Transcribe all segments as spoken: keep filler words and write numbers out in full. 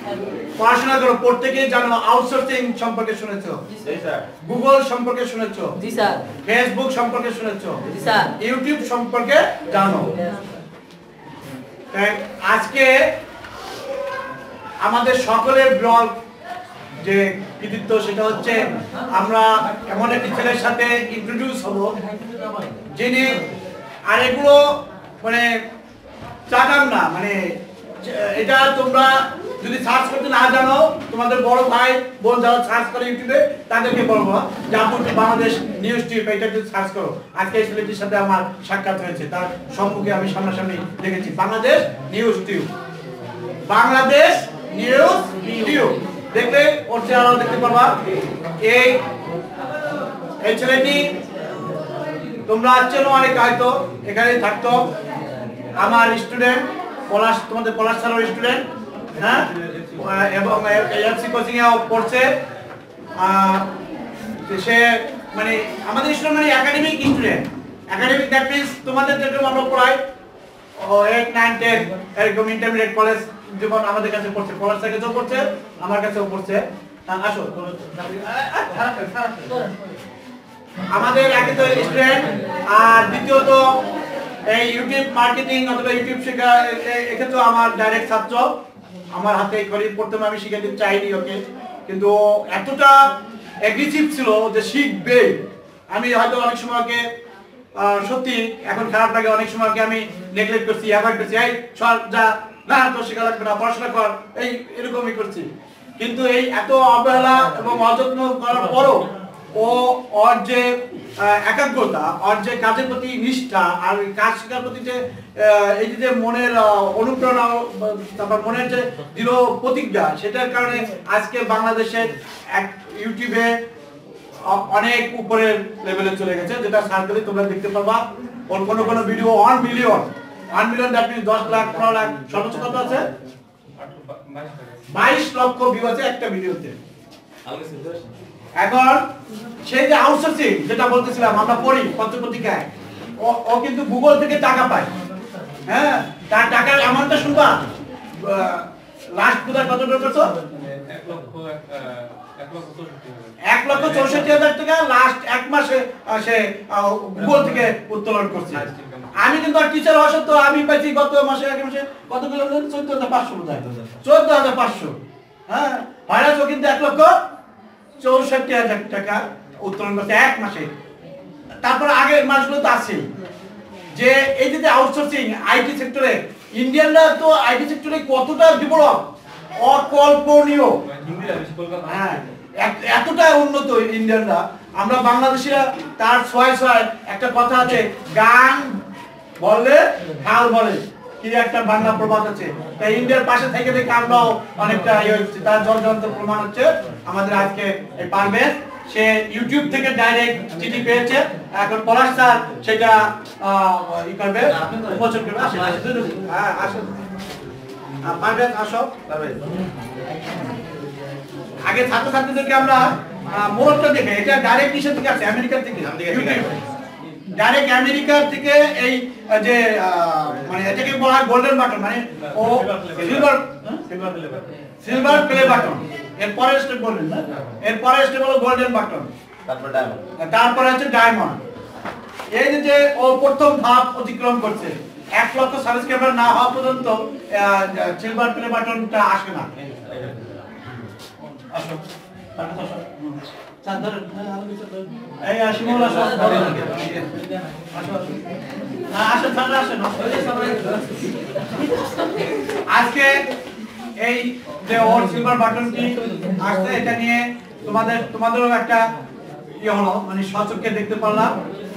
পড়াশোনা করো, প্রত্যেকেই জানো আউটসোর্সিং সম্পর্কে শুনেছো, জি স্যার। গুগল সম্পর্কে শুনেছো, জি স্যার। ফেসবুক সম্পর্কে শুনেছো, জি স্যার। ইউটিউব সম্পর্কে জানো। তাই আজকে আমাদের সকলের ব্লগ যে কৃতিত্ব সেটা হচ্ছে আমরা এমন একটি ছেলের সাথে ইন্ট্রোডিউস হব যিনি, আর এগুলো মানে চাটাম না, মানে এটা তোমরা যদি সার্চ করতে না জানো, তোমাদের বড় ভাই বোন যারা সার্চ করে ইউটিউবে তাদেরকে বলবো যে আপনি বাংলাদেশ নিউজ টিউব এটা একটু সার্চ করো। আজকে এই ছেলেটির সাথে আমার সাক্ষাৎ হয়েছে, তার সম্মুখে আমি সামনাসামনি দেখেছি। Bangladesh news tube, Bangladesh news tube দেখলে ওর চেহারা দেখতে পারবা। এই এই ছেলেটি তোমরা চেনো অনেক, হয়তো এখানে থাকতো, আমার স্টুডেন্ট পলাশ, তোমাদের পলাশ স্যারের স্টুডেন্ট, হ্যাঁ, এবং এফসি কোচিং এও পড়ছে। সে মানে আমাদের স্টুডেন্ট মানে academic student, academic that means তোমাদের যেরকম আমরা পড়াই এইট নাইন টেন এরকম ইন্টারমিডিয়েট কলেজ জীবন আমাদের কাছে পড়ছে, পলাশ স্যার কাছেও পড়ছে, আমার কাছেও পড়ছে। আসো আমাদের একে তো স্টুডেন্ট, আর দ্বিতীয়ত এই ইউটিউব মার্কেটিং অথবা ইউটিউব শেখা এক্ষেত্রে আমার ডাইরেক্ট ছাত্র, আমার হাতে করে পড়তে আমি শিখে দিতে চাইনি ওকে, কিন্তু এতটা অ্যাগ্রেসিভ ছিল যে শিখবে। আমি হয়তো অনেক সময় ওকে সত্যি এখন খারাপ লাগে, অনেক সময় ওকে আমি নেগলেক্ট করছি, অ্যাভয়েড করছি, এই সর যা, না তো শেখা লাগবে না, পড়াশোনা কর, এই এরকমই করছি। কিন্তু এই এত অবহেলা এবং অযত্ন করার পরও ও ওর যে একাগ্রতা, ওর যে কাজের প্রতি নিষ্ঠা, আর কাজ শেখার প্রতি যে এই যে মনের অনুপ্রেরণা, তারপর মনের যে দৃঢ় প্রতিজ্ঞা, সেটার কারণে আজকে বাংলাদেশের এক ইউটিউবে অনেক উপরের লেভেলে চলে গেছে, যেটা সার্কেলে তোমরা দেখতে পারবা। ওর কোনো কোনো video one million one million that means দশ লাখ পনেরো লাখ সর্বোচ্চ কত আছে, বাইশ লক্ষ ভিউ আছে একটা ভিডিওতে। এখন সেই যে আউটসোর্সিং যেটা বলতেছিলাম আমরা পড়ি পত্রপত্রিকায়, ও কিন্তু গুগল থেকে টাকা পায়, হ্যাঁ, তার টাকার অ্যামাউন্টটা শুনবা। লাস্ট কোথায় কত টাকা করছো? এক লক্ষ চৌষট্টি হাজার টাকা লাস্ট এক মাসে সে গুগল থেকে উত্তোলন করছে। আমি কিন্তু টিচার হওয়া সত্ত্বেও আমি পাইছি গত মাসে এক মাসে কত কিলো, চোদ্দ হাজার পাঁচশো বোধহয়, চোদ্দ হাজার পাঁচশো, হ্যাঁ, হয়রাজ ও কিন্তু এক লক্ষ চৌষট্টি হাজার টাকা উত্তোলন করছে এক মাসে। তারপর আগের মাসগুলো তো আছে যে এই যে আউটসোর্সিং আইটি সেক্টরে, ইন্ডিয়ানরা তো আইটি সেক্টরে কতটা ডেভেলপ, অকল্পনীয়, হ্যাঁ, এতটা উন্নত ইন্ডিয়ানরা। আমরা বাংলাদেশিরা তার ছয় ছয় একটা কথা আছে, গান বললে হাল বলে, কি একটা বাংলা প্রবাদ আছে। তাই ইন্ডিয়ার পাশে থেকে থেকে আমরাও অনেকটা ইয়ে হচ্ছে, তার জলজন্ত প্রমাণ হচ্ছে আমাদের আজকে এই পারভেজ। সে ইউটিউব থেকে ডাইরেক্ট চিঠি পেয়েছে, এখন পলাশ স্যার সেটা ই করবে, উন্মোচন করবে। হ্যাঁ আসো পারভেজ, আসো পারভেজ। আগে ছাত্রছাত্রীদেরকে আমরা মোড়কটা দেখে, এটা ডাইরেক্ট কিসের থেকে আসছে, আমেরিকা থেকে, ডাইরেক্ট আমেরিকার থেকে। এই যে মানে এটাকে বলা হয় গোল্ডেন বাটন, মানে ও সিলভার সিলভার প্লে বাটন, এর পরের স্টেপ বলবেন না, এর পরের স্টেপ হলো গোল্ডেন বাটন, তারপর ডায়মন্ড, তারপরে হচ্ছে ডায়মন্ড। এই যে ও প্রথম ধাপ অতিক্রম করছে, এক লক্ষ সাবস্ক্রাইবার না হওয়া পর্যন্ত সিলভার প্লে বাটনটা আসে না। আসো আজকে এই যে ওর সিলভার বাটনটি আসছে, এটা নিয়ে তোমাদের তোমাদেরও একটা ইয়ে হলো, মানে সচক্ষে দেখতে পারলাম।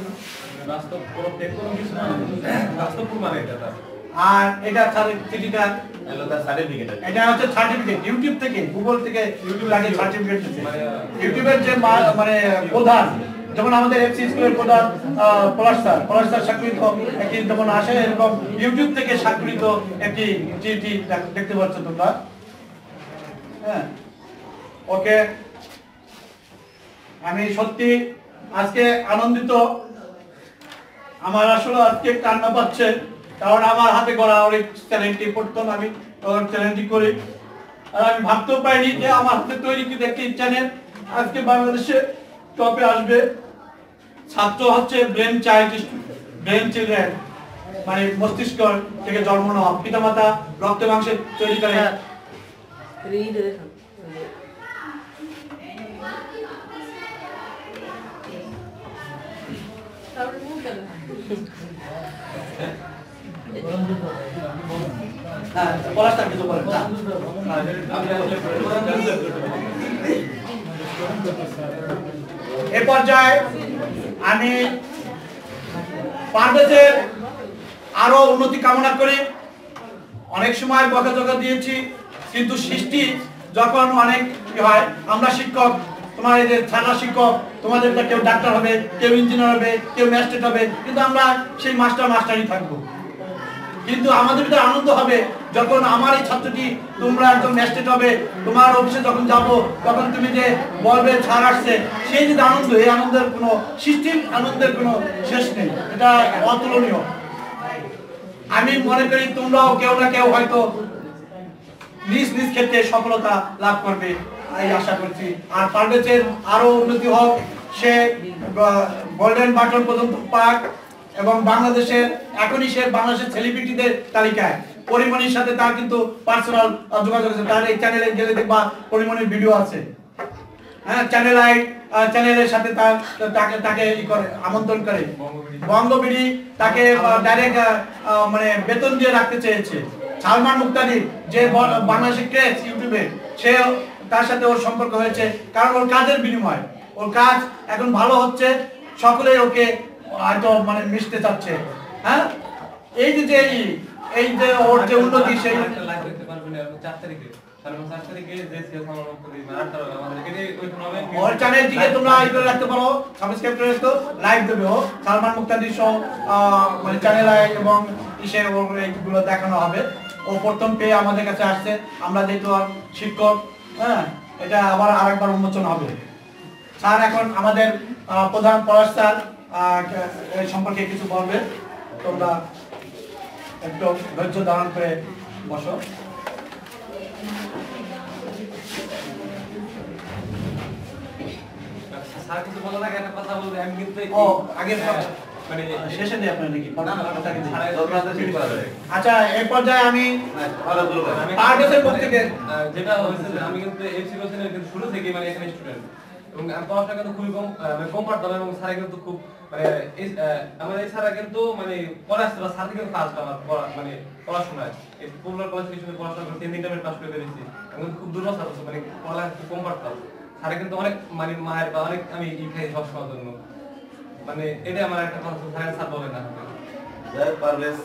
আর এটা সার্টিফিকেট, এটা হচ্ছে সার্টিফিকেট ইউটিউব থেকে, গুগল থেকে ইউটিউব লাগে সার্টিফিকেট দিচ্ছে। ইউটিউবের যে মানে প্রধান, যেমন আমাদের এফসি স্কুলের প্রধান পলাশ স্যার, পলাশ স্যার স্বাক্ষরিত একটি যেমন আসে, এরকম ইউটিউব থেকে স্বাক্ষরিত একটি চিঠি দেখতে পাচ্ছ তোমরা। হ্যাঁ, ওকে, আমি সত্যি আজকে আনন্দিত। আমার আসলে আজকে কান্না পাচ্ছে, কারণ আমার হাতে গড়া অনেক চ্যালেঞ্জটি পড়তাম, আমি ওর চ্যালেঞ্জটি করি। আর আমি ভাবতেও পারিনি যে আমার হাতে তৈরি কি একটি চ্যানেল আজকে বাংলাদেশে টপে আসবে। ছাত্র হচ্ছে ব্রেন চাইল্ড, ব্রেন চিলড্রেন, মানে মস্তিষ্ক থেকে জন্ম নেওয়া, পিতামাতা রক্ত মাংসে তৈরি করে। এ পর্যায়ে আমি পারভেজের আরো উন্নতি কামনা করি। অনেক সময় বকাঝকা দিয়েছি, কিন্তু সৃষ্টি যখন অনেক কি হয়, আমরা শিক্ষক, তোমার এই যে ছাত্র শিক্ষক, তোমাদের কেউ ডাক্তার হবে, কেউ ইঞ্জিনিয়ার হবে, কেউ ম্যাজিস্ট্রেট হবে, কিন্তু আমরা সেই মাস্টার মাস্টারই থাকবো। কিন্তু আমাদের ভিতরে আনন্দ হবে যখন আমার এই ছাত্রটি তোমরা একদম ম্যাজিস্ট্রেট হবে, তোমার অফিসে যখন যাব তখন তুমি যে বলবে ছাড় আসছে, সেই যে আনন্দ, এই আনন্দের কোনো সৃষ্টির আনন্দের কোনো শেষ নেই, এটা অতুলনীয়। আমি মনে করি তোমরাও কেউ না কেউ হয়তো নিজ নিজ ক্ষেত্রে সফলতা লাভ করবে, এই আশা করছি। আর পারভেজের আরো উন্নতি হোক, সে গোল্ডেন বাটন পর্যন্ত পাক, এবং বাংলাদেশের এখনই সে বাংলাদেশের সেলিব্রিটিদের তালিকায়। পরিমণির সাথে তার কিন্তু পার্সোনাল যোগাযোগ আছে, তার এই চ্যানেলে গেলে দেখবা পরিমণির ভিডিও আছে। হ্যাঁ, চ্যানেল আই চ্যানেলের সাথে তার তাকে তাকে ই করে, আমন্ত্রণ করে। বঙ্গবিডি তাকে ডাইরেক্ট মানে বেতন দিয়ে রাখতে চেয়েছে। সালমান মুক্তাদি যে বাংলাদেশের ক্রেজ ইউটিউবে, সে তার সাথে ওর সম্পর্ক হয়েছে, কারণ ওর কাজের বিনিময়, ওর কাজ এখন ভালো হচ্ছে, সকলেই ওকে হয়তো মানে মিশতে চাচ্ছে। হ্যাঁ, এই যে যে এই যে ওর যে উন্নতি, সেই ওর চ্যানেল দিকে তোমরা ই করে রাখতে পারো, সাবস্ক্রাইব করে রাখো, লাইক দেবে। ও সালমান মুক্তাদি শো মানে চ্যানেল এবং ইসে ওর এইগুলো দেখানো হবে। ও প্রথম পেয়ে আমাদের কাছে আসছে, আমরা যেহেতু শিক্ষক, হ্যাঁ, এটা আবার আরেকবার উন্মোচন হবে। স্যার এখন আমাদের প্রধান পড়াশ স্যার এই সম্পর্কে কিছু বলবে, তোমরা একটু ধৈর্য ধারণ করে বসো। স্যার কিছু বলার আগে একটা কথা বলবো, আমি কিন্তু ও আগে মানে শেষে দিই আপনারা নাকি? আচ্ছা, এই পর্যায়ে আমি পারভেজের পক্ষ থেকে যেটা হয়েছে, আমি কিন্তু এফসি কোচিংয়ের কিন্তু শুরু থেকে মানে এখানে স্টুডেন্ট, এবং আমি পড়াশোনা কিন্তু খুবই কম মানে কম পারতাম, এবং স্যার কিন্তু খুব মানে আমাদের এই স্যারা কিন্তু মানে পড়াশোনা বা স্যার কিন্তু ফার্স্ট আমার পড়া মানে পড়াশোনায় এই পপুলার কলেজ থেকে পড়াশোনা করে তিন দিন টাইমে পাস করে বেরিয়েছি, আমি খুব দুর্বল ছাত্র, মানে পড়া খুব কম পারতাম। স্যার কিন্তু অনেক মানে মায়ের বা অনেক আমি ই খাই সব সময়ের জন্য, মানে এটা আমার একটা কথা স্যার বলে না। পারভেজ,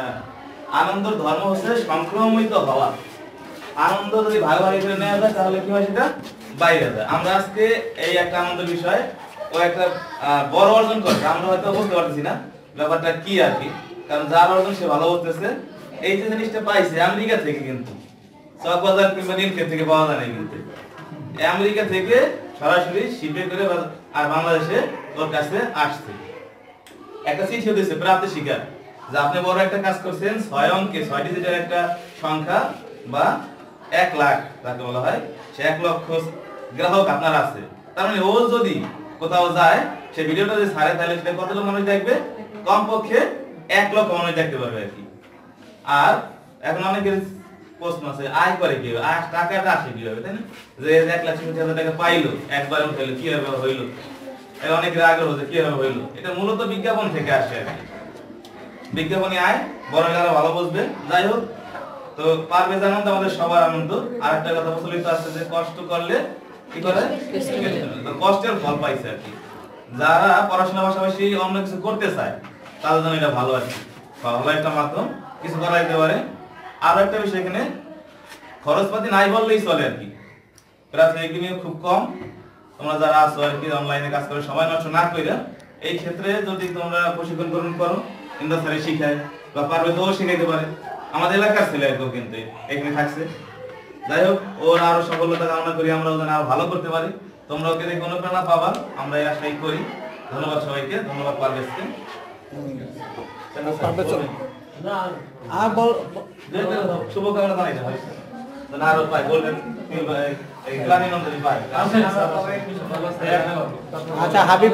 আনন্দের ধর্ম হচ্ছে সংক্রমিত হওয়া। আনন্দ যদি ভাগাভাগি করে নেওয়া যায় তাহলে কি হয়, সেটা বাইরে যায়। আমরা আজকে এই একটা আনন্দের বিষয়, ও একটা বড় অর্জন করছে, আমরা হয়তো বুঝতে পারতেছি না ব্যাপারটা কি আর কি, কারণ যার অর্জন সে ভালো বুঝতেছে। এই যে জিনিসটা পাইছে আমেরিকা থেকে, কিন্তু চকবাজার কিংবা নীলক্ষেত থেকে পাওয়া যায় না, কিন্তু আমেরিকা থেকে সরাসরি শিপে করে আর বাংলাদেশে ওর কাছে আসছে। একটা চিঠি দিয়েছে প্রাপ্তি স্বীকার, যে আপনি বড় একটা কাজ করছেন, ছয় অঙ্কে ছয় ডিজিটের একটা সংখ্যা বা এক লাখ যাকে বলা হয়, সে এক লক্ষ গ্রাহক আপনার আছে। তার মানে ও যদি কোথাও যায়, সে ভিডিওটা যদি ছাড়ে, তাহলে সেটা কত লোক মানুষ দেখবে? কমপক্ষে এক লক্ষ মানুষ দেখতে পারবে আর কি। আর এখন অনেকের প্রশ্ন আছে, আয় করে কি হবে, আয় টাকাটা আসে কিভাবে, তাই না? যে এক লাখ চল্লিশ হাজার টাকা পাইলো, একবার উঠাইলো, কিভাবে হইলো, অনেকের আগ্রহ হচ্ছে কিভাবে হইলো। এটা মূলত বিজ্ঞাপন থেকে আসে আর কি, বিজ্ঞাপনী আয়, বড় আরো ভালো বুঝবে। যাই হোক, তো পারভেজ আনন্দ আমাদের সবার আনন্দ। আর একটা কথা প্রচলিত আছে যে কষ্ট করলে কি করে, কষ্টের ফল পাইছে আর কি। যারা পড়াশোনার পাশাপাশি অন্য কিছু করতে চায় তাদের জন্য এটা ভালো আর কি, ভালো একটা মাধ্যম, কিছু করা যেতে পারে। আর একটা বিষয়, এখানে খরচপাতি নাই বললেই চলে আর কি, প্রাথমিক নিয়ে খুব কম। তোমরা যারা আছো আর কি অনলাইনে কাজ করে, সময় নষ্ট না করে এই ক্ষেত্রে যদি তোমরা প্রশিক্ষণ গ্রহণ করো, ইন্দা স্যারে শিখায় বা পারবে তো শিখাইতে পারে। আমাদের এলাকার ছেলে আর কিন্তু এখানে থাকছে। যাই হোক, ওর আরো সফলতা কামনা করি, আমরা ওদের আরো ভালো করতে পারি। তোমরা ওকে দেখে অনুপ্রেরণা পাবা, আমরা এই আশাই করি। ধন্যবাদ সবাইকে, ধন্যবাদ পারভেজকে। শুভকামনা জানাই। না আরো পাই বলবেন এই গ্লানি নন্দনী পাই আচ্ছা হাবিব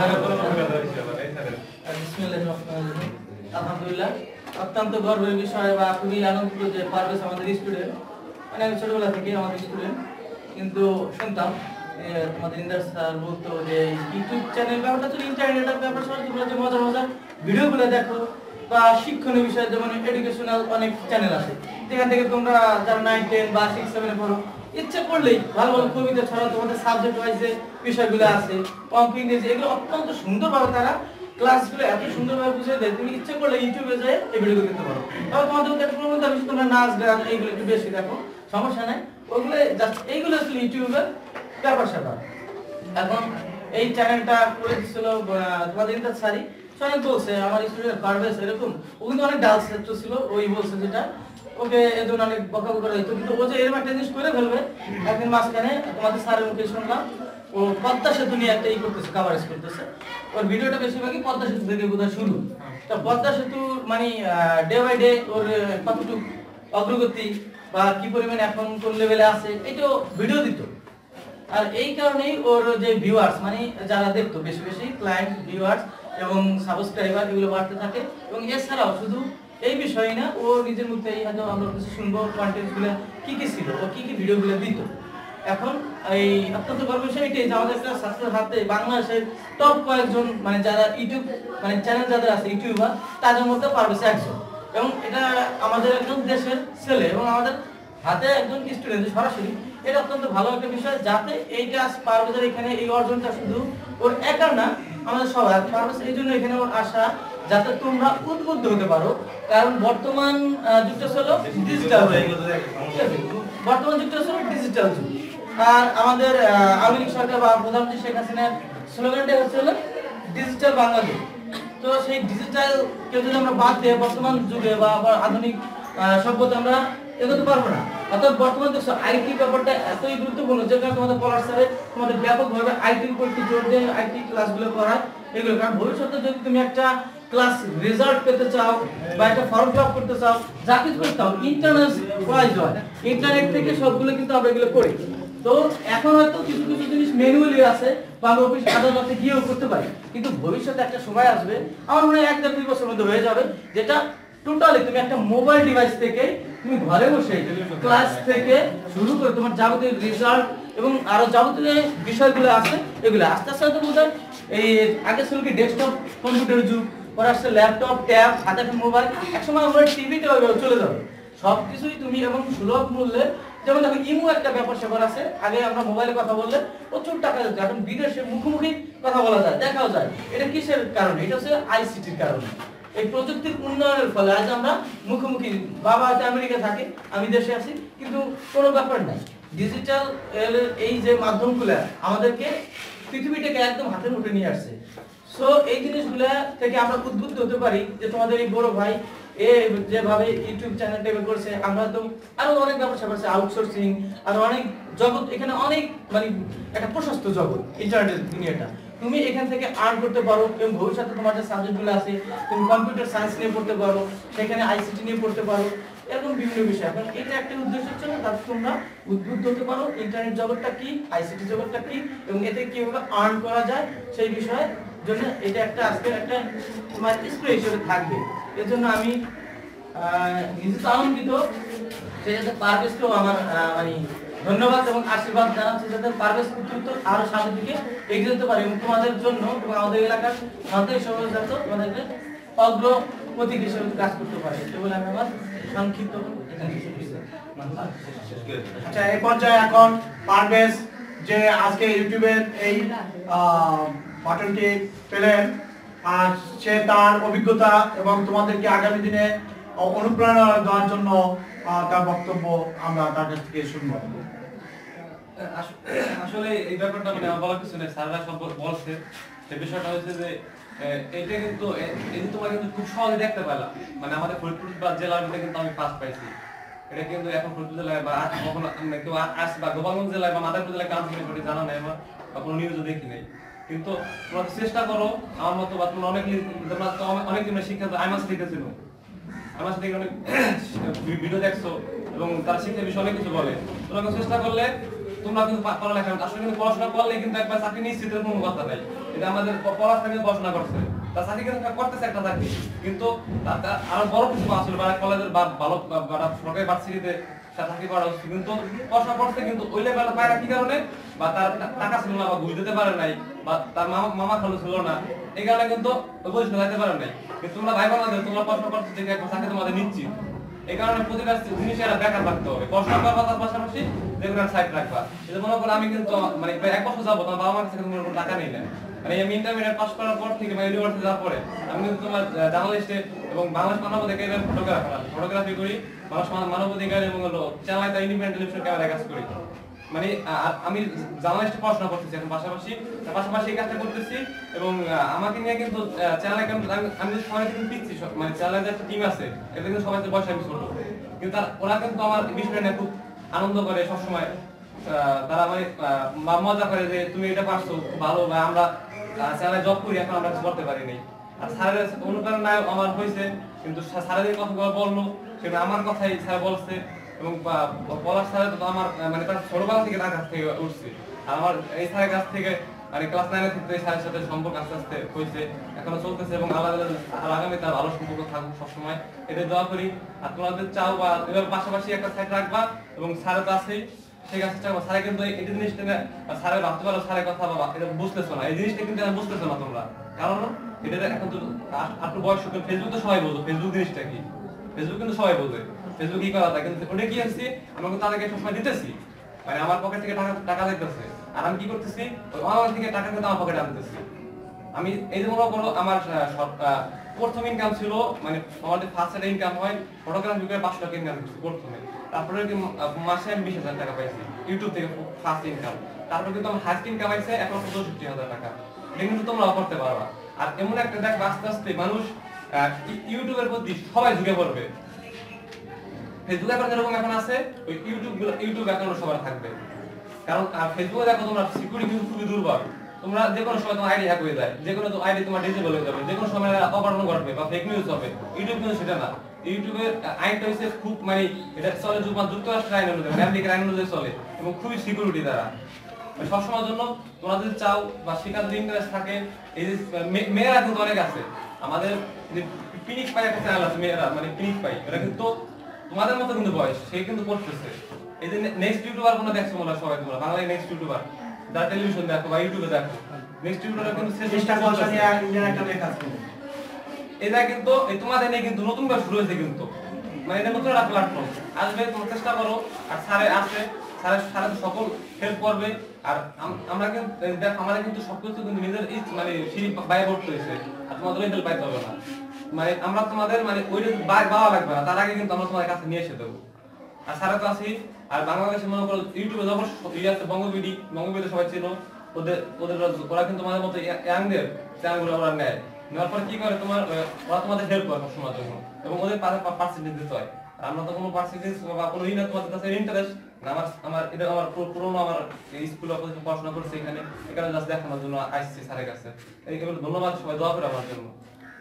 আলহামদুলিল্লাহ অত্যন্ত গর্বের বিষয় বা খুবই আনন্দিত যে পারভেজ আমাদের স্টুডেন্ট, মানে আমি ছোটবেলা থেকে আমাদের স্টুডেন্ট, কিন্তু শুনতাম আমাদের ইন্দার স্যার বলতো যে ইউটিউব চ্যানেল ব্যাপারটা তো ইন্টারনেটের ব্যাপার, সবাই তোমরা যে মজার মজার ভিডিওগুলো দেখো বা শিক্ষণীয় বিষয়ে যেমন এডুকেশনাল অনেক চ্যানেল আছে, যেখান থেকে তোমরা যারা নাইন টেন বা সিক্স সেভেনে পড়ো ইচ্ছে করলেই ভালো ভালো কবিতা ছড়া তোমাদের সাবজেক্ট ওয়াইজ যে বিষয়গুলো আছে, অঙ্ক ইংরেজি, এগুলো অত্যন্ত সুন্দরভাবে তারা ক্লাসগুলো এত সুন্দরভাবে বুঝিয়ে দেয়, তুমি ইচ্ছে করলে ইউটিউবে যেয়ে এই ভিডিওগুলো দেখতে পারো। তবে তোমাদের মধ্যে একটা প্রবণতা বেশি, তোমরা নাচ গান এইগুলো একটু বেশি দেখো, সমস্যা নাই, ওগুলো জাস্ট এইগুলো আসলে ইউটিউবের ব্যাপার স্যাপার। এখন এই চ্যানেলটা করে দিচ্ছিল তোমাদের ইন্টার সারি সবাই বলছে আমার স্টুডেন্ট পারভেজ এরকম, ও কিন্তু অনেক ডাল ছাত্র ছিল, ওই বলছে যেটা ওকে এজন অনেক বকাবকি করা হইতো, কিন্তু ও যে এরকম একটা জিনিস করে ফেলবে একদিন মাঝখানে তোমাদের স্যারের মুখে শুনলাম ও পদ্মা সেতু নিয়ে একটা ই করতেছে, কাভারেজ করতেছে, ওর ভিডিওটা বেশিরভাগই পদ্মা সেতু থেকে বোধহয় শুরু। তো পদ্মা সেতু মানে ডে বাই ডে ওর কতটুকু অগ্রগতি বা কি পরিমাণে এখন কোন লেভেলে আছে এইটা ভিডিও দিত। আর এই কারণেই ওর যে ভিউয়ার্স মানে যারা দেখতো বেশি বেশি ক্লায়েন্ট ভিউয়ার্স এবং সাবস্ক্রাইবার এগুলো বাড়তে থাকে। এবং এছাড়াও শুধু এই বিষয় না, ও নিজের মুখে হয়তো আমরা কিছু শুনবো কন্টেন্টগুলো কি কি ছিল, ও কি কি ভিডিওগুলো দিত। এখন এই অত্যন্ত গর্বের বিষয় এটাই যে আমাদের একটা ছাত্রের হাতে বাংলাদেশের টপ কয়েকজন মানে যারা ইউটিউব মানে চ্যানেল যাদের আছে ইউটিউবার তাদের মধ্যে পারভেজ একজন, এবং এটা আমাদের একজন দেশের ছেলে এবং আমাদের হাতে একজন স্টুডেন্ট সরাসরি, এটা অত্যন্ত ভালো একটা বিষয়। যাতে এইটা পারভেজের এখানে এই অর্জনটা শুধু ওর একার না, আমাদের সবাই পারভেজ এই জন্য এখানে ওর আশা যাতে তোমরা উদ্বুদ্ধ হতে পারো, কারণ বর্তমান যুগটা হলো ডিজিটাল হয়ে গেছে, বর্তমান যুগটা হলো ডিজিটাল যুগ। আর আমাদের আওয়ামী লীগ সরকার বা প্রধানমন্ত্রী শেখ হাসিনার স্লোগানটা হচ্ছে হলো ডিজিটাল বাংলাদেশ। তো সেই ডিজিটাল কেউ যদি আমরা বাদ দিয়ে বর্তমান যুগে বা আধুনিক সভ্যতা আমরা এগোতে পারবো না। অর্থাৎ বর্তমান দেখছো আইটি ব্যাপারটা এতই গুরুত্বপূর্ণ যে কারণে তোমাদের পড়ার স্যারে তোমাদের ব্যাপকভাবে আইটির উপর একটু জোর দিয়ে আইটি ক্লাসগুলো করায় এগুলো, কারণ ভবিষ্যতে যদি তুমি একটা ক্লাস রেজাল্ট পেতে চাও বা একটা ফর্ম ফিল আপ করতে চাও, যা কিছু করতে চাও ইন্টারনেট প্রয়োজন, ইন্টারনেট থেকে সবগুলো কিন্তু আমরা এগুলো করি। তো এখন হয়তো কিছু কিছু জিনিস ম্যানুয়ালি আছে বা আমরা অফিস আদালতে গিয়েও করতে পারি, কিন্তু ভবিষ্যতে একটা সময় আসবে আমার মনে হয় এক দেড় দুই বছরের মধ্যে হয়ে যাবে, যেটা টোটালি তুমি একটা মোবাইল ডিভাইস থেকে তুমি ঘরে বসে ক্লাস থেকে শুরু করে তোমার যাবতীয় রেজাল্ট এবং আরো যাবতীয় বিষয়গুলো আছে এগুলো আস্তে আস্তে হয়তো বোধহয় এই আগে ছিল কি ডেস্কটপ কম্পিউটার যুগ, পরে আসছে ল্যাপটপ ট্যাব হাতে মোবাইল, একসময় আমরা টিভিতে চলে যাবে সবকিছুই তুমি এবং সুলভ মূল্যে। যেমন দেখো ইমো একটা ব্যাপার স্যাপার আছে, আগে আমরা মোবাইলে কথা বললে প্রচুর টাকা যেত, এখন বিদেশে মুখোমুখি কথা বলা যায়, দেখাও যায়। এটা কিসের কারণে? এটা হচ্ছে আইসিটির কারণে। এই প্রযুক্তির উন্নয়নের ফলে আজ আমরা মুখোমুখি, বাবা হয়তো আমেরিকা থাকে আমি দেশে আছি, কিন্তু কোনো ব্যাপার নাই। ডিজিটাল এই যে মাধ্যমগুলো আমাদেরকে পৃথিবীটাকে একদম হাতের মুঠে নিয়ে আসছে। সো এই জিনিসগুলো থেকে আমরা উদ্বুদ্ধ হতে পারি যে তোমাদের এই বড় ভাই এ যেভাবে ইউটিউব চ্যানেল টেবিল করছে, আমরা তো আরো অনেক ব্যবসা আছে, আউটসোর্সিং আর অনেক জগৎ, এখানে অনেক মানে একটা প্রশস্ত জগৎ ইন্টারনেট দুনিয়াটা, তুমি এখান থেকে আর্ন করতে পারো। এবং ভবিষ্যতে তোমার যে সাবজেক্টগুলো আছে তুমি কম্পিউটার সায়েন্স নিয়ে পড়তে পারো, সেখানে আইসিটি নিয়ে পড়তে পারো, এরকম বিভিন্ন বিষয়। এখন এটা একটা উদ্দেশ্য ছিল যাতে তোমরা উদ্বুদ্ধ হতে পারো ইন্টারনেট জগৎটা কি, আইসিটি জগৎটা কি এবং এতে কিভাবে আর্ন করা যায় সেই বিষয়ে জন্য এটা একটা আজকের একটা তোমার স্প্রে হিসেবে থাকবে। এর জন্য আমি নিজে তো আনন্দিত, সেই যাতে পারভেজকেও আমার মানে ধন্যবাদ এবং আশীর্বাদ জানাচ্ছি যাতে পারভেজ উত্তর আরো সামনের দিকে এগিয়ে যেতে পারে এবং তোমাদের জন্য এবং আমাদের এলাকার আমাদের সবাই যাতে তোমাদেরকে অগ্রগতি হিসেবে কাজ করতে পারে, বলে আমি আমার সংক্ষিপ্ত। আচ্ছা, এই পর্যায়ে এখন পারভেজ যে আজকে ইউটিউবের এই বাটনটি পেলেন, আর সে তার অভিজ্ঞতা এবং তোমাদেরকে আগামী দিনে অনুপ্রেরণা দেওয়ার জন্য তার বক্তব্য আমরা তার কাছ থেকে শুনবো। আসলে এই ব্যাপারটা মানে বলার কিছু নেই, স্যাররা সব বলছে। সেই বিষয়টা হচ্ছে যে এটা কিন্তু এই তোমার কিন্তু খুব সহজে দেখতে পেলাম, মানে আমাদের ফরিদপুর জেলার মধ্যে কিন্তু আমি ফার্স্ট পাইছি। এটা কিন্তু এখন ফরিদপুর জেলায় বা কখনো কেউ আসে বা গোপালগঞ্জ জেলায় বা মাদারপুর জেলায় কাজ করে জানা নেই বা কোনো নিউজও দেখি নাই। কিন্তু তোমরা চেষ্টা করো আমার মতো, বা তোমরা অনেক তোমরা অনেক দিনের শিক্ষা আমি মাস দেখেছিল, আমার সাথে অনেক ভিডিও দেখছো, এবং তারা শিক্ষার বিষয়ে অনেক কিছু বলে। তোমরা কিন্তু চেষ্টা করলে তোমরা কিন্তু পড়ালেখা আসলে কিন্তু পড়াশোনা করলে কিন্তু একবার চাকরি নিশ্চিতের কোনো কথা নাই। এটা আমাদের পড়াশোনা কিন্তু পড়াশোনা করছে, তার চাকরি কিন্তু করতেছে একটা চাকরি, কিন্তু আরো বড় কিছু আসলে বা কলেজের বা ভালো বা সরকারি ভার্সিটিতে চাকরি করা হচ্ছে, কিন্তু পড়াশোনা করছে কিন্তু ওই লেভেলে পায় না কি কারণে, বা তার টাকা ছিল না, বা ঘুষ দিতে পারে নাই, বা তার মামা মামা খালু ছিল না, এই কারণে কিন্তু ওই পজিশনে যেতে পারে নাই। কিন্তু তোমরা ভাই বোন তোমরা পড়াশোনা করতে দেখে একটা চাকরি তোমাদের নিশ্চিত। এই কারণে প্রতিটা জিনিস এটা বেকার রাখতে হবে, পড়াশোনা করবা তার পাশাপাশি যেগুলো সাইড রাখবা। এটা মনে করো আমি কিন্তু মানে প্রায় এক বছর যাবো তোমার বাবা মার কাছে কোনো টাকা নেই না, মানে আমি ইন্টারমিডিয়েট পাস করার পর থেকে মানে ইউনিভার্সিটি যাওয়ার পরে আমি কিন্তু তোমার জার্নালিস্টে এবং বাংলাদেশ মানবাধিকার ফটোগ্রাফার ফটোগ্রাফি করি, বাংলাদেশ মানবাধিকার এবং হলো চ্যানেল একটা ইন্ডিপেন্ডেন্ট টেলিভিশন ক্যামেরায় কাজ করি। মানে আমি জার্নালিস্টে পড়াশোনা করতেছি এখন, পাশাপাশি পাশাপাশি এই কাজটা করতেছি। এবং আমাকে নিয়ে কিন্তু চ্যানেলে আমি সবাই কিন্তু পিচ্ছি, মানে চ্যানেলের একটা টিম আছে, এটা কিন্তু সবাই বয়স আমি ছোট, কিন্তু ওরা কিন্তু আমার বিষয়টা নিয়ে খুব আনন্দ করে সবসময়। তারা মানে মজা করে যে তুমি এটা পারছো খুব ভালো, বা আমরা চ্যানেলে জব করি এখন আমরা কিছু করতে পারি নাই। আর স্যারের অনুপ্রেরণায় আমার হয়েছে, কিন্তু স্যারের কথাগুলো বললো সেটা আমার কথাই স্যার বলছে, এবং পলাশ স্যারের তো আমার মানে তার ছোটবেলা থেকে তার কাছ থেকে উঠছে। আর আমার এই স্যারের কাছ থেকে মানে ক্লাস নাইনে থেকে স্যারের সাথে সম্পর্ক আস্তে আস্তে হয়েছে, এখনো চলতেছে, এবং আলাদা আলাদা আগামী তার ভালো সম্পর্ক থাকুক সবসময়, এটা দোয়া করি। আর তোমাদের চাও বা এবার পাশাপাশি একটা সাইড রাখবা, এবং স্যারের তো আছেই সেই কাজটা চাও। স্যারে কিন্তু এই জিনিসটা স্যারে ভাবতে পারো স্যারের কথা বাবা এটা বুঝতেছো না, এই জিনিসটা কিন্তু বুঝতেছো না তোমরা, কারণ এটা এখন তো একটু বয়স, ফেসবুক তো সবাই বলতো, ফেসবুক জিনিসটা কি, ফেসবুক কিন্তু সবাই বলবে ফেসবুক কি করা যায়, কিন্তু ওটা কি আসছে আমি তাদেরকে সবসময় দিতেছি, মানে আমার পকেট থেকে টাকা টাকা দিতেছে, আর আমি কি করতেছি ওই অনলাইন থেকে টাকা কিন্তু আমার পকেটে আনতেছি। আমি এই যে মনে করো আমার প্রথম ইনকাম ছিল মানে আমাদের ফার্স্ট ইনকাম হয় ফটোগ্রাফি করে পাঁচশো টাকা ইনকাম করছি প্রথমে, তারপরে মাসে আমি বিশ হাজার টাকা পাইছি ইউটিউব থেকে ফার্স্ট ইনকাম, তারপরে কিন্তু আমার হাইস্ট ইনকাম আছে এখন চৌষট্টি হাজার টাকা, এটা কিন্তু তোমরাও করতে পারবা। আর এমন একটা দেখ আস্তে আস্তে মানুষ ইউটিউবের প্রতি সবাই ঝুঁকে পড়বে, ফেসবুক অ্যাকাউন্ট যেরকম এখন আছে ওই ইউটিউব ইউটিউব অ্যাকাউন্ট সবার থাকবে, কারণ ফেসবুকে দেখো তোমরা সিকিউরিটি কিন্তু খুবই দুর্বল, তোমরা যে কোনো সময় তোমার আইডি হ্যাক হয়ে যায়, যে কোনো আইডি তোমার ডিসেবল হয়ে যাবে, যে কোনো সময় অপহরণ ঘটবে বা ফেক নিউজ হবে। ইউটিউব কিন্তু সেটা না, ইউটিউবের আইনটা হচ্ছে খুব মানে এটা চলে যুক্তরাষ্ট্রের আইন অনুযায়ী, আমেরিকার আইন অনুযায়ী চলে, এবং খুবই সিকিউরিটি দ্বারা সবসময়ের জন্য তোমরা যদি চাও বা শেখার যদি ইন্টারেস্ট থাকে, এই যে মেয়েরা কিন্তু অনেক আছে, আমাদের পিনিক পাই একটা চ্যানেল আছে মেয়েরা, মানে পিনিক পাই, এটা কিন্তু তোমাদের মতো কিন্তু বয়স, সে কিন্তু করতেছে। এই যে নেক্সট ইউটিউবার কোনো দেখছো মনে হয় সবাই, তোমরা বাংলায় নেক্সট ইউটিউবার যারা টেলিভিশন দেখো বা ইউটিউবে দেখো, নেক্সট ইউটিউবার কিন্তু চেষ্টা করছে ইন্ডিয়ান একটা মেয়ে কাজ করে, এটা কিন্তু এই তোমাদের নিয়ে কিন্তু নতুন ভাবে শুরু হয়েছে, কিন্তু মানে এটা নতুন একটা প্ল্যাটফর্ম আসবে, তোমরা চেষ্টা করো। আর স্যারে আসবে, স্যারের স্যারে সকল হেল্প করবে। আর আমরা কিন্তু দেখ আমাদের কিন্তু সবকিছু কিন্তু নিজের মানে সিঁড়ি বাইরে পড়তে হয়েছে, আর তোমাদের হেল্প পাইতে হবে না, মানে আমরা তোমাদের মানে ওইটা বাবা লাগবে না, তার আগে কিন্তু আমরা তোমাদের কাছে নিয়ে এসে দেবো। আর স্যারে তো আছি, আর বাংলাদেশে মনে করো ইউটিউবে যখন ইয়ে আছে বঙ্গবিডি, বঙ্গবিডি সবাই ছিল, ওদের ওদের ওরা কিন্তু আমাদের মতো ইয়াংদের চ্যানেলগুলো ওরা নেয়, নেওয়ার পরে কি করে তোমার ওরা তোমাদের হেল্প করে সবসময় জন্য, এবং ওদের পার্সেন্টেজ দিতে হয়। আর আমরা তো কোনো পার্সেন্টেজ বা কোনো ই না, তোমাদের কাছে ইন্টারেস্ট আমার আমার এটা আমার পুরোনো আমার স্কুলে পড়াশোনা করছি এখানে, এখানে জাস্ট দেখানোর জন্য আসছি স্যারের কাছে। এইগুলো ধন্যবাদ, সবাই দোয়া করে আমার জন্য।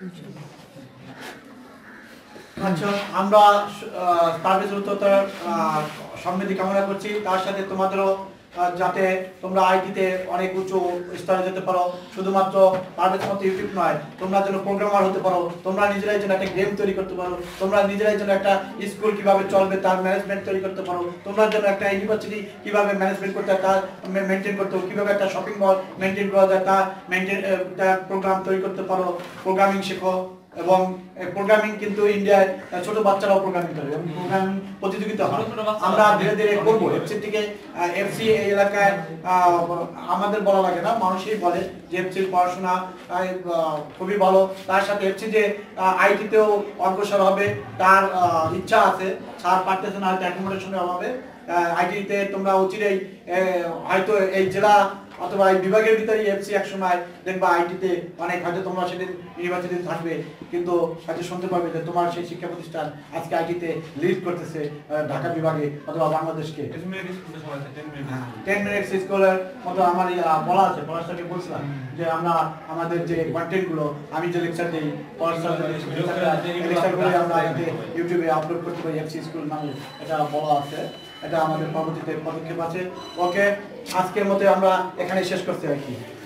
আচ্ছা, আমরা পারভেজ উত্তরতার সমৃদ্ধি কামনা করছি, তার সাথে তোমাদেরও যাতে তোমরা আইটিতে অনেক উঁচু স্তরে যেতে পারো, শুধুমাত্র পারভেজ মতো ইউটিউব নয়, তোমরা যেন প্রোগ্রামার হতে পারো, তোমরা নিজেরাই যেন একটা গেম তৈরি করতে পারো, তোমরা নিজেরাই যেন একটা স্কুল কিভাবে চলবে তার ম্যানেজমেন্ট তৈরি করতে পারো, তোমরা যেন একটা ইউনিভার্সিটি কিভাবে ম্যানেজমেন্ট করতে হয় তার মেনটেন করতে হবে, কিভাবে একটা শপিং মল মেনটেন করা যায় তা মেনটেন প্রোগ্রাম তৈরি করতে পারো, প্রোগ্রামিং শেখো। এবং প্রোগ্রামিং কিন্তু ইন্ডিয়ায় ছোট বাচ্চারাও প্রোগ্রামিং করে, প্রোগ্রামিং প্রতিযোগিতা হয়, আমরা ধীরে ধীরে করবো। এফসি থেকে এফসি এই এলাকায় আমাদের বলা লাগে না, মানুষই বলে যে এফসির পড়াশোনা খুবই ভালো, তার সাথে এফসি যে আইটিতেও অগ্রসর হবে তার ইচ্ছা আছে, স্যার পারতেছে না হয়তো অ্যাকোমোডেশনের অভাবে, আইটিতে তোমরা অচিরেই হয়তো এই জেলা অথবা এই বিভাগের ভিতরে এফসি এক সময় দেখবা আইটিতে অনেক হয়তো তোমরা সেদিন ইউনিভার্সিটিতে থাকবে কিন্তু হয়তো শুনতে পারবে যে তোমার সেই শিক্ষা প্রতিষ্ঠান আজকে আইটিতে লিড করতেছে ঢাকা বিভাগে অথবা বাংলাদেশকে। টেন মিনিটস স্কুলের মতো আমার বলা আছে, পড়াশোনাকে বলছিলাম যে আমরা আমাদের যে কন্টেন্ট গুলো আমি যে লেকচার দিই লেকচার করে আমরা ইউটিউবে আপলোড করতে পারি এফসি স্কুল নামে, এটা বলা আছে। এটা আমাদের পরবর্তীতে পদক্ষেপ আছে। ওকে, আজকের মতো আমরা এখানে শেষ করতে আর কি।